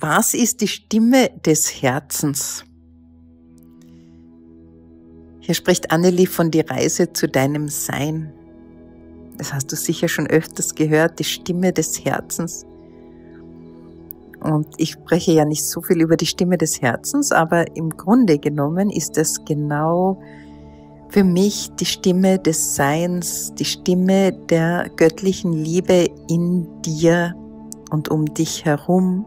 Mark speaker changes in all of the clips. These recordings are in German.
Speaker 1: Was ist die Stimme des Herzens? Hier spricht Annelie von die Reise zu deinem Sein. Das hast du sicher schon öfters gehört, die Stimme des Herzens. Und ich spreche ja nicht so viel über die Stimme des Herzens, aber im Grunde genommen ist das genau für mich die Stimme des Seins, die Stimme der göttlichen Liebe in dir und um dich herum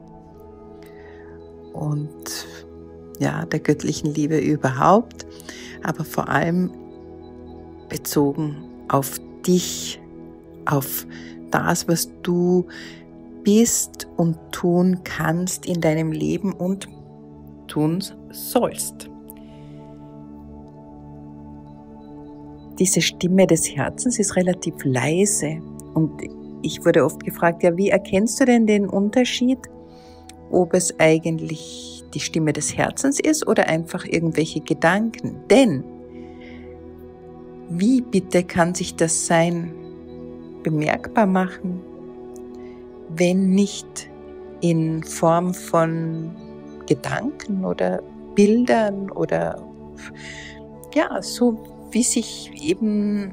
Speaker 1: und ja, der göttlichen Liebe überhaupt, aber vor allem bezogen auf dich, auf das, was du bist und tun kannst in deinem Leben und tun sollst. Diese Stimme des Herzens ist relativ leise und ich wurde oft gefragt, ja, wie erkennst du denn den Unterschied, ob es eigentlich die Stimme des Herzens ist oder einfach irgendwelche Gedanken? Denn wie bitte kann sich das Sein bemerkbar machen, wenn nicht in Form von Gedanken oder Bildern oder ja, so wie sich eben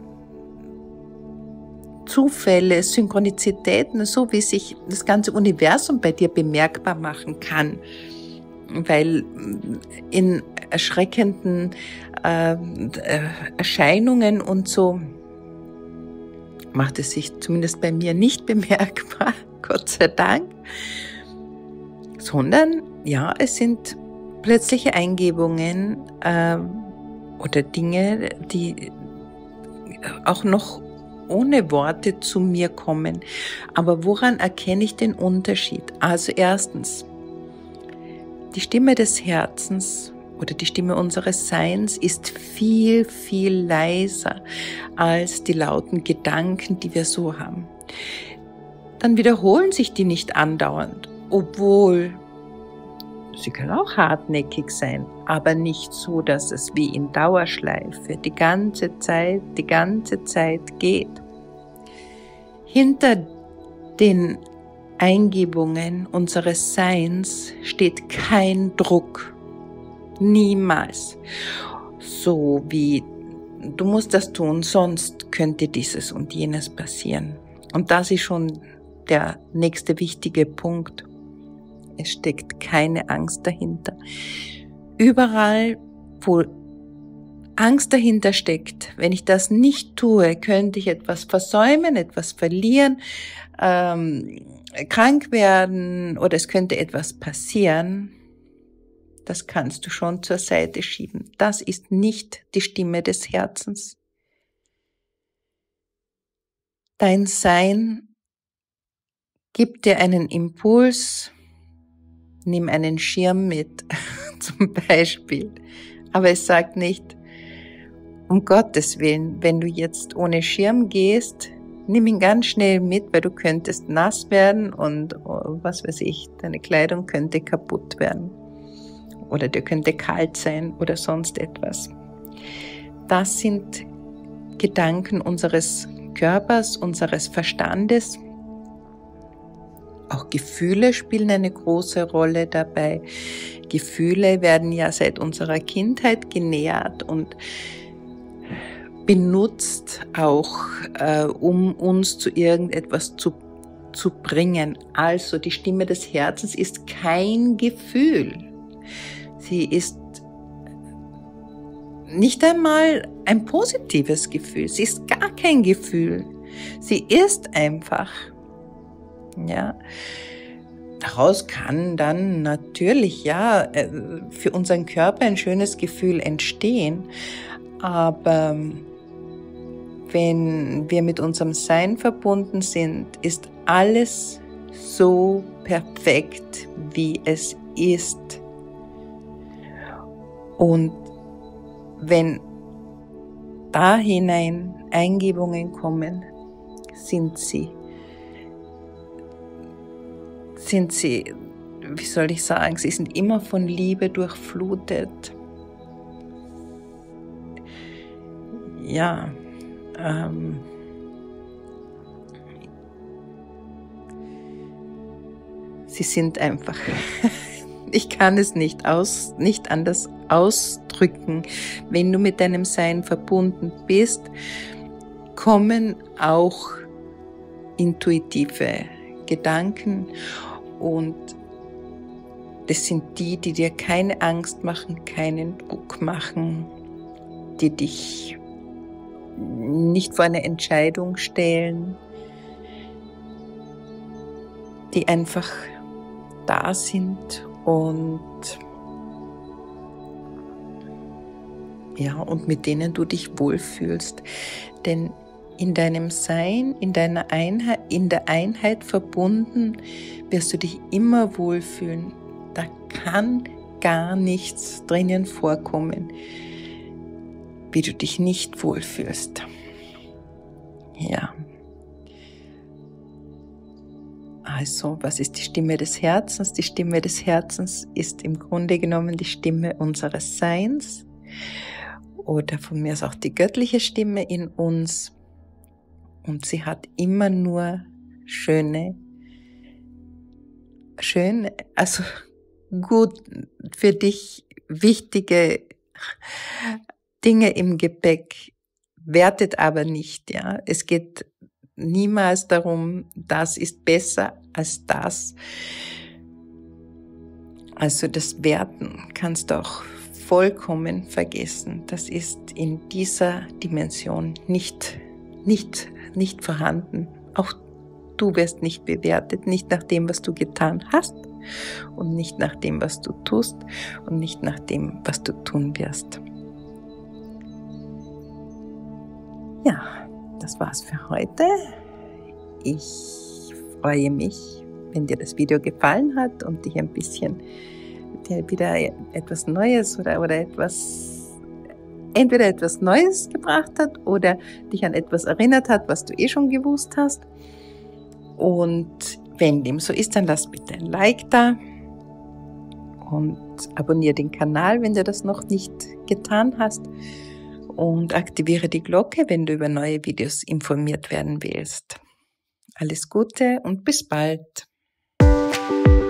Speaker 1: Zufälle, Synchronizitäten, so wie sich das ganze Universum bei dir bemerkbar machen kann, weil in erschreckenden Erscheinungen und so macht es sich zumindest bei mir nicht bemerkbar, Gott sei Dank, sondern ja, es sind plötzliche Eingebungen oder Dinge, die auch noch ohne Worte zu mir kommen. Aber woran erkenne ich den Unterschied? Also erstens, die Stimme des Herzens oder die Stimme unseres Seins ist viel, viel leiser als die lauten Gedanken, die wir so haben. Dann wiederholen sich die nicht andauernd, obwohl sie können auch hartnäckig sein, aber nicht so, dass es wie in Dauerschleife die ganze Zeit geht. Hinter den Eingebungen unseres Seins steht kein Druck. Niemals. So wie, du musst das tun, sonst könnte dieses und jenes passieren. Und das ist schon der nächste wichtige Punkt. Es steckt keine Angst dahinter. Überall, wo Angst dahinter steckt, wenn ich das nicht tue, könnte ich etwas versäumen, etwas verlieren, krank werden oder es könnte etwas passieren. Das kannst du schon zur Seite schieben. Das ist nicht die Stimme des Herzens. Dein Sein gibt dir einen Impuls. Nimm einen Schirm mit, zum Beispiel. Aber es sagt nicht, um Gottes Willen, wenn du jetzt ohne Schirm gehst, nimm ihn ganz schnell mit, weil du könntest nass werden und was weiß ich, deine Kleidung könnte kaputt werden. Oder dir könnte kalt sein oder sonst etwas. Das sind Gedanken unseres Körpers, unseres Verstandes. Auch Gefühle spielen eine große Rolle dabei. Gefühle werden ja seit unserer Kindheit genährt und benutzt auch, um uns zu irgendetwas zu bringen. Also die Stimme des Herzens ist kein Gefühl. Sie ist nicht einmal ein positives Gefühl. Sie ist gar kein Gefühl. Sie ist einfach. Ja, daraus kann dann natürlich ja für unseren Körper ein schönes Gefühl entstehen, aber wenn wir mit unserem Sein verbunden sind, ist alles so perfekt, wie es ist. Und wenn da hinein Eingebungen kommen, sind sie, wie soll ich sagen, sie sind immer von Liebe durchflutet. Ja, Sie sind einfach, ich kann es nicht anders ausdrücken. Wenn du mit deinem Sein verbunden bist, kommen auch intuitive Gedanken, und das sind die dir keine Angst machen, keinen Druck machen, die dich nicht vor eine Entscheidung stellen, die einfach da sind und mit denen du dich wohlfühlst. Denn in deinem Sein, in der Einheit verbunden, wirst du dich immer wohlfühlen. Da kann gar nichts drinnen vorkommen, wie du dich nicht wohlfühlst. Ja. Also, was ist die Stimme des Herzens? Die Stimme des Herzens ist im Grunde genommen die Stimme unseres Seins oder von mir aus auch die göttliche Stimme in uns. Und sie hat immer nur schöne, also gut für dich wichtige Dinge im Gepäck, wertet aber nicht, ja. Es geht niemals darum, das ist besser als das. Also das Werten kannst du auch vollkommen vergessen. Das ist in dieser Dimension nicht vorhanden. Auch du wirst nicht bewertet, nicht nach dem, was du getan hast und nicht nach dem, was du tust und nicht nach dem, was du tun wirst. Ja, das war's für heute. Ich freue mich, wenn dir das Video gefallen hat und dich ein bisschen wieder etwas Neues oder entweder etwas Neues gebracht hat oder dich an etwas erinnert hat, was du schon gewusst hast. Und wenn dem so ist, dann lass bitte ein Like da und abonniere den Kanal, wenn du das noch nicht getan hast, und aktiviere die Glocke, wenn du über neue Videos informiert werden willst. Alles Gute und bis bald.